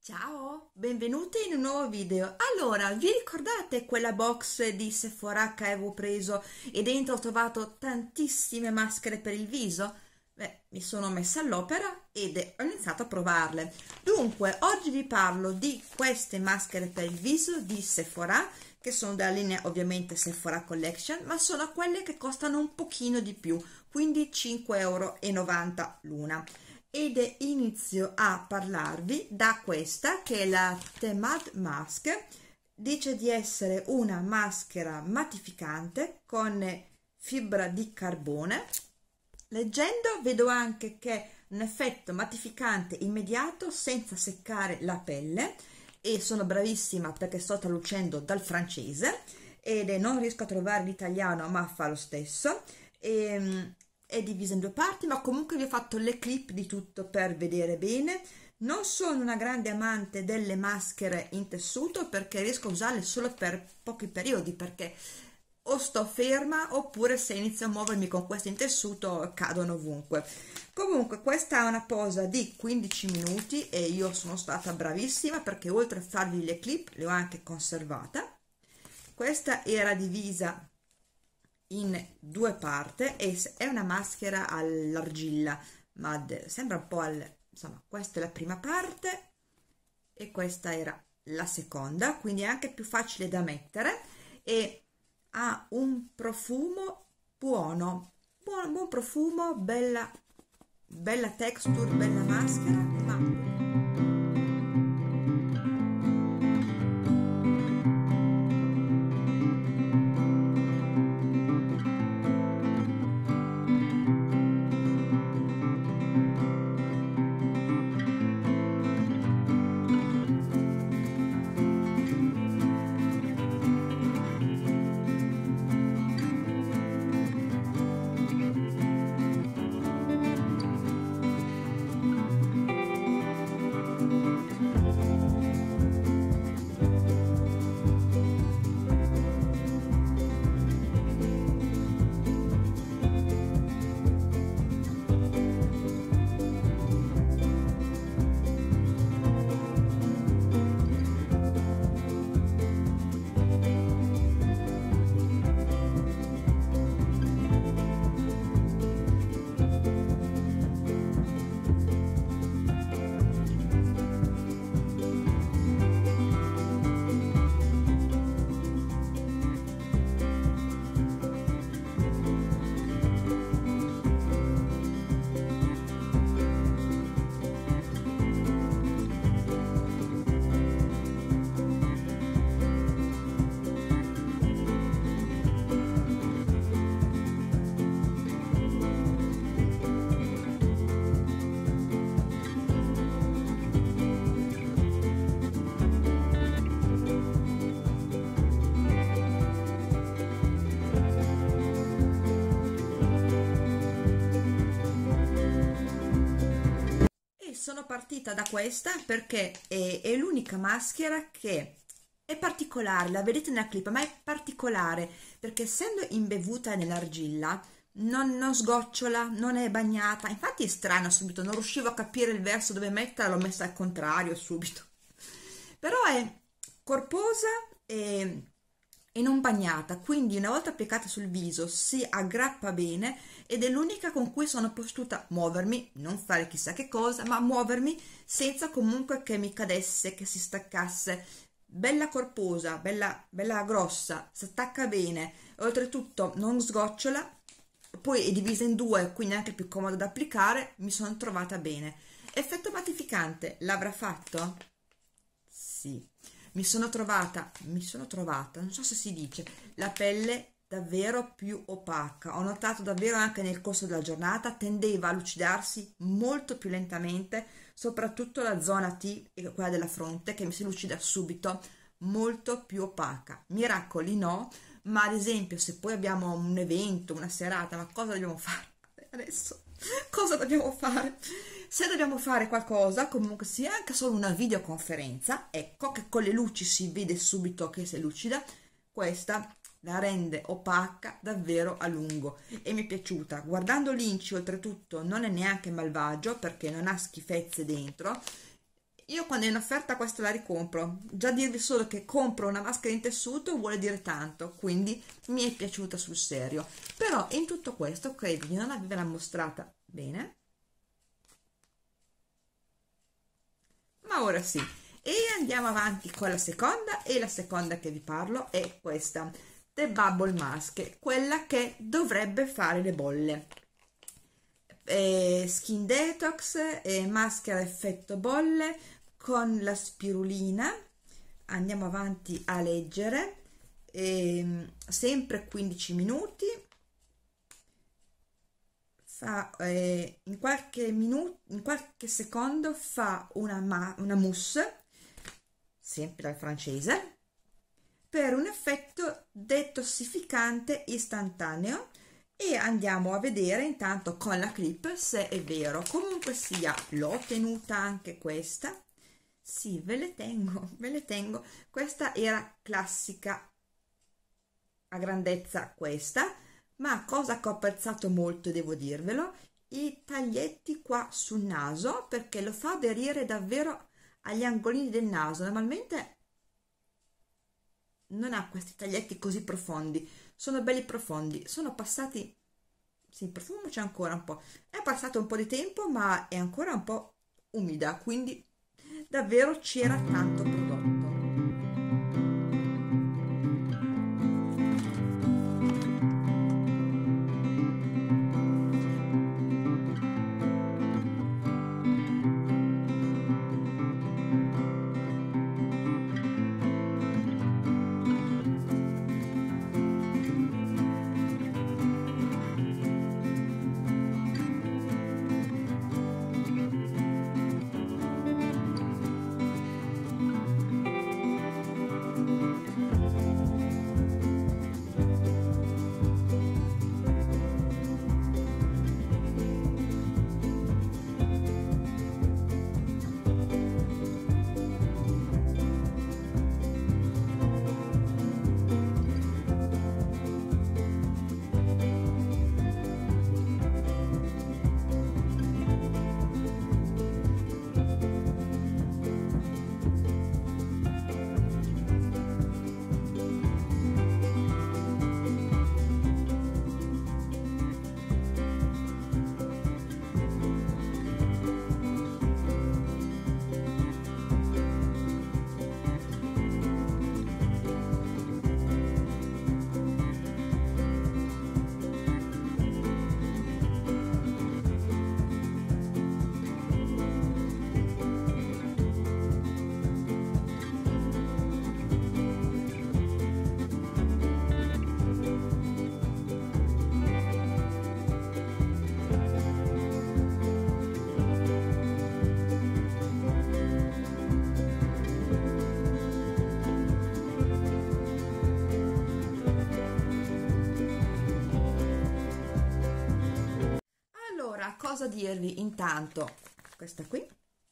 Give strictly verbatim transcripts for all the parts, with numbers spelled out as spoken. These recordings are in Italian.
Ciao, benvenuti in un nuovo video. Allora, vi ricordate quella box di Sephora che avevo preso e dentro ho trovato tantissime maschere per il viso? Beh, mi sono messa all'opera ed ho iniziato a provarle. Dunque, oggi vi parlo di queste maschere per il viso di Sephora, che sono della linea ovviamente Sephora Collection, ma sono quelle che costano un pochino di più, quindi cinque e novanta euro l'una. Ed inizio a parlarvi da questa che è la Temad Mask. Dice di essere una maschera mattificante con fibra di carbone. Leggendo vedo anche che è un effetto mattificante immediato senza seccare la pelle, e sono bravissima perché sto traducendo dal francese ed non riesco a trovare l'italiano, ma fa lo stesso. E è divisa in due parti, ma comunque vi ho fatto le clip di tutto per vedere bene. Non sono una grande amante delle maschere in tessuto perché riesco a usarle solo per pochi periodi, perché o sto ferma oppure se inizio a muovermi con queste in tessuto cadono ovunque. Comunque questa è una posa di quindici minuti e io sono stata bravissima perché oltre a farvi le clip le ho anche conservata. Questa era divisa in due parti e è una maschera all'argilla, ma sembra un po' al, insomma, questa è la prima parte e questa era la seconda, quindi è anche più facile da mettere e ha un profumo buono, buon, buon profumo, bella bella texture, bella maschera, ma sono partita da questa perché è, è l'unica maschera che è particolare, la vedete nella clip, ma è particolare perché essendo imbevuta nell'argilla non, non sgocciola, non è bagnata. Infatti è strano, subito non riuscivo a capire il verso dove metterla, l'ho messa al contrario subito, però è corposa e e non bagnata, quindi una volta applicata sul viso si aggrappa bene ed è l'unica con cui sono potuta muovermi, non fare chissà che cosa, ma muovermi senza comunque che mi cadesse, che si staccasse. Bella corposa, bella, bella grossa, si attacca bene, oltretutto non sgocciola, poi è divisa in due, quindi è anche più comodo da applicare. Mi sono trovata bene. Effetto mattificante l'avrà fatto? Sì. Mi sono trovata, mi sono trovata, non so se si dice, la pelle davvero più opaca. Ho notato davvero anche nel corso della giornata tendeva a lucidarsi molto più lentamente, soprattutto la zona T e quella della fronte che mi si lucida subito, molto più opaca. Miracoli no, ma ad esempio se poi abbiamo un evento, una serata, ma cosa dobbiamo fare adesso? Cosa dobbiamo fare? Se dobbiamo fare qualcosa, comunque sia anche solo una videoconferenza, ecco che con le luci si vede subito che si lucida, questa la rende opaca davvero a lungo e mi è piaciuta. Guardando l'inci oltretutto non è neanche malvagio perché non ha schifezze dentro io quando è in offerta questa la ricompro. Già dirvi solo che compro una maschera in tessuto vuol dire tanto, quindi mi è piaciuta sul serio. Però in tutto questo credo di non averla mostrata bene. Ma ora sì. E andiamo avanti con la seconda, e la seconda che vi parlo è questa, The Bubble Mask, quella che dovrebbe fare le bolle. Eh, skin detox, eh, maschera effetto bolle con la spirulina. Andiamo avanti a leggere. Eh, sempre quindici minuti. Fa, eh, in qualche minuto, in qualche secondo fa una, ma una mousse, sempre dal francese, per un effetto detossificante istantaneo. E andiamo a vedere intanto con la clip se è vero. Comunque sia, l'ho tenuta anche questa. Sì, ve le tengo, ve le tengo. Questa era classica a grandezza questa, ma cosa che ho apprezzato molto, devo dirvelo, i taglietti qua sul naso, perché lo fa aderire davvero agli angolini del naso. Normalmente non ha questi taglietti così profondi, sono belli profondi. Sono passati, sì, il profumo c'è ancora un po', è passato un po' di tempo ma è ancora un po' umida, quindi davvero c'era tanto prodotto. Cosa dirvi intanto, questa qui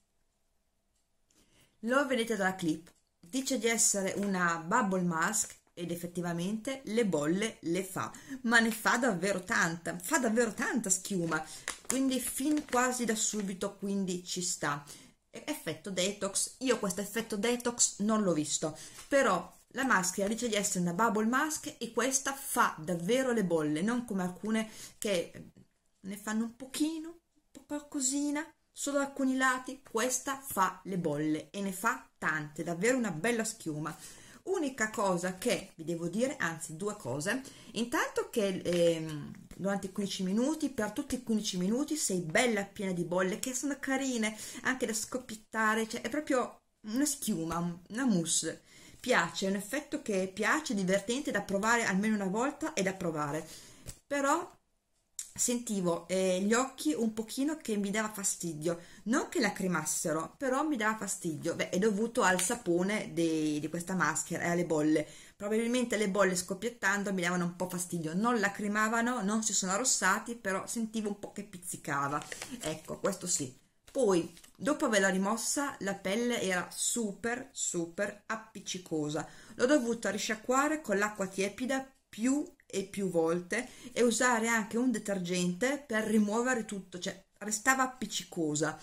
lo vedete dalla clip, dice di essere una bubble mask ed effettivamente le bolle le fa, ma ne fa davvero tanta, fa davvero tanta schiuma, quindi fin quasi da subito, quindi ci sta. Effetto detox, io questo effetto detox non l'ho visto, però la maschera dice di essere una bubble mask e questa fa davvero le bolle, non come alcune che ne fanno un pochino, un po' qualcosina, solo alcuni lati. Questa fa le bolle e ne fa tante, davvero una bella schiuma. Unica cosa che vi devo dire, anzi due cose, intanto che ehm, durante i quindici minuti, per tutti i quindici minuti sei bella piena di bolle che sono carine, anche da scoppiettare, cioè è proprio una schiuma, una mousse. Piace, è un effetto che piace, divertente, da provare almeno una volta e da provare. Però sentivo eh, gli occhi un pochino che mi dava fastidio, non che lacrimassero, però mi dava fastidio. Beh, è dovuto al sapone di, di questa maschera e alle bolle. Probabilmente le bolle scoppiettando mi davano un po' fastidio, non lacrimavano, non si sono arrossati, però sentivo un po' che pizzicava, ecco, questo sì. Poi, dopo averla rimossa, la pelle era super super appiccicosa, l'ho dovuta risciacquare con l'acqua tiepida più e più volte e usare anche un detergente per rimuovere tutto, cioè restava appiccicosa.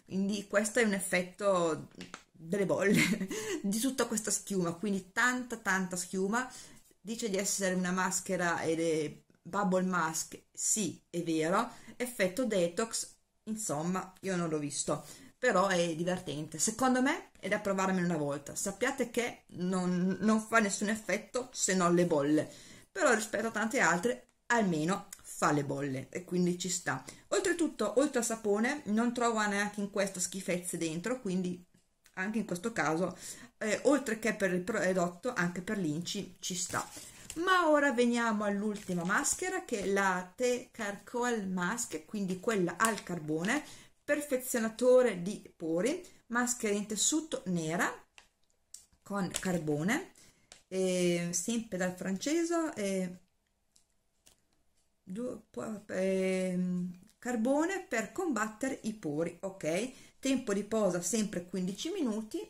quindi questo è un effetto delle bolle di tutta questa schiuma, quindi tanta tanta schiuma. Dice di essere una maschera ed è bubble mask, sì, è vero. Effetto detox, insomma, io non l'ho visto, però è divertente, secondo me è da provarmene una volta. Sappiate che non, non fa nessun effetto se non le bolle, però rispetto a tante altre almeno fa le bolle e quindi ci sta. Oltretutto, oltre al sapone non trovo neanche in questo schifezze dentro, quindi anche in questo caso eh, oltre che per il prodotto anche per l'inci ci sta. Ma ora veniamo all'ultima maschera, che è la The Charcoal Mask, quindi quella al carbone, perfezionatore di pori, maschera in tessuto nera con carbone, eh, sempre dal francese, eh, due, eh, carbone per combattere i pori. Ok, tempo di posa sempre quindici minuti.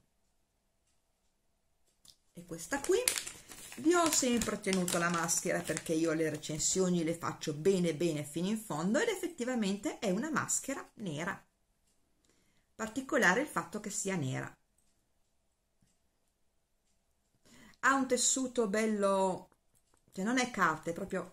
E questa qui vi ho sempre tenuto la maschera perché io le recensioni le faccio bene bene fino in fondo, ed effettivamente è una maschera nera. Particolare il fatto che sia nera. Ha un tessuto bello, cioè non è carta, è proprio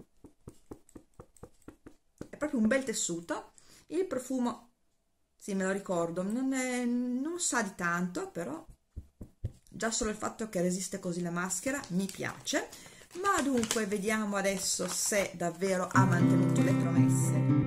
è proprio un bel tessuto. Il profumo, sì, me lo ricordo, non, è, non sa di tanto, però già solo il fatto che resiste così la maschera mi piace. Ma dunque vediamo adesso se davvero ha mantenuto le promesse.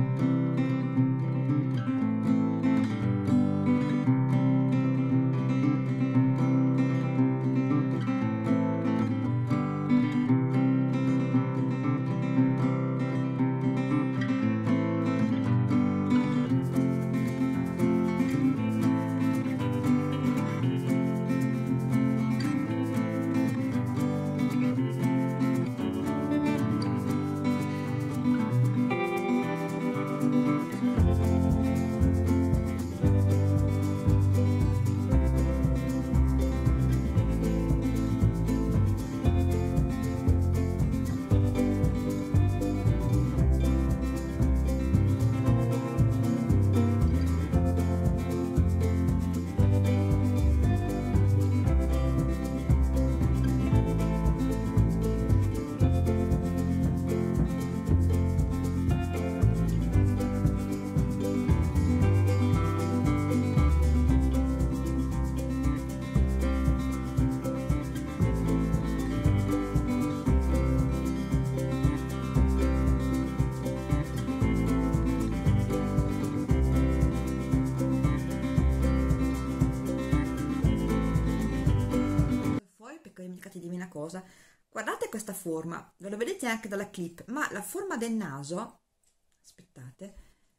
Dimenticate di una cosa, guardate questa forma, ve lo vedete anche dalla clip, ma la forma del naso, aspettate,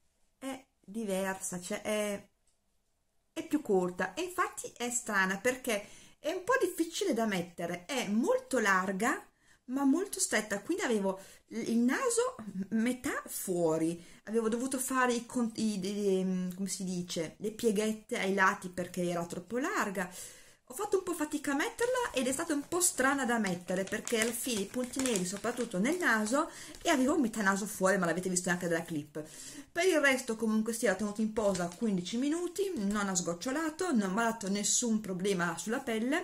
è diversa, cioè è, è più corta, e infatti è strana perché è un po' difficile da mettere, è molto larga ma molto stretta, quindi avevo il naso metà fuori, avevo dovuto fare i, i, i come si dice, le pieghette ai lati perché era troppo larga. Ho fatto un po' fatica a metterla ed è stata un po' strana da mettere perché alla fine i punti neri soprattutto nel naso, e avevo metà naso fuori, ma l'avete visto anche dalla clip. Per il resto comunque sia, l'ho tenuto in posa quindici minuti, non ha sgocciolato, non mi ha dato nessun problema sulla pelle,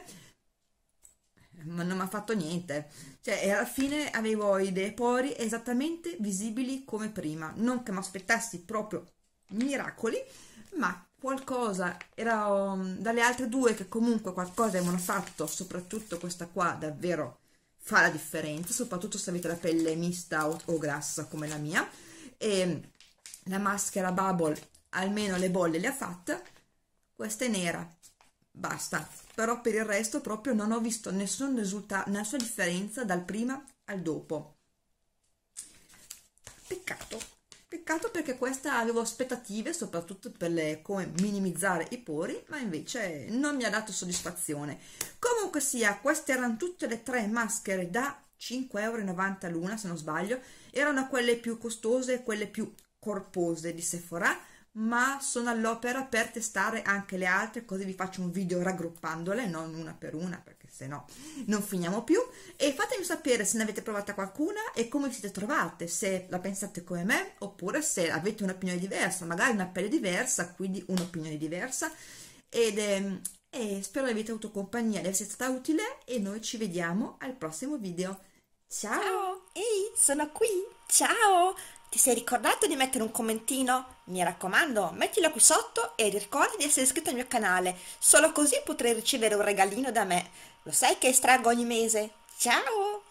ma non mi ha fatto niente, cioè alla fine avevo i dei pori esattamente visibili come prima, non che mi aspettassi proprio miracoli, ma qualcosa era um, dalle altre due che comunque qualcosa avevano fatto, soprattutto questa qua davvero fa la differenza, soprattutto se avete la pelle mista o, o grassa come la mia. E la maschera Bubble almeno le bolle le ha fatte, questa è nera, basta, però per il resto proprio non ho visto nessun risultato, nessuna differenza dal prima al dopo. Peccato. Peccato perché questa avevo aspettative, soprattutto per le, come minimizzare i pori, ma invece non mi ha dato soddisfazione. Comunque sia, queste erano tutte le tre maschere da cinque e novanta euro l'una, se non sbaglio. Erano quelle più costose e quelle più corpose di Sephora, ma sono all'opera per testare anche le altre, così vi faccio un video raggruppandole, non una per una, perché se no non finiamo più. E fatemi sapere se ne avete provata qualcuna e come vi siete trovate, se la pensate come me, oppure se avete un'opinione diversa, magari una pelle diversa, quindi un'opinione diversa. Ed, ehm, e spero di avervi avuto compagnia, di essere stata utile e noi ci vediamo al prossimo video. Ciao! Ciao, ehi, sono qui. Ciao! Ti sei ricordato di mettere un commentino? Mi raccomando, mettilo qui sotto e ricorda di essere iscritto al mio canale. Solo così potrai ricevere un regalino da me. Lo sai che estraggo ogni mese. Ciao!